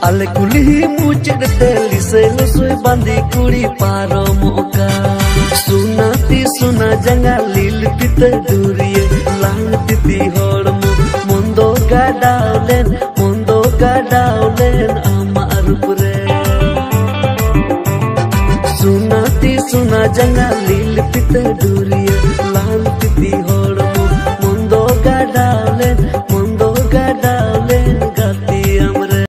आले कुली मुचड़ते लिसे लसोय बांधी कुड़ी पारो मोका सुनाती सुना जंगा लील पिते दूरिये लांग तिती होड़मो मुंदो गाडावलेन आमारुपुरे सुनाती सुना जंगा लील पिते दूरिये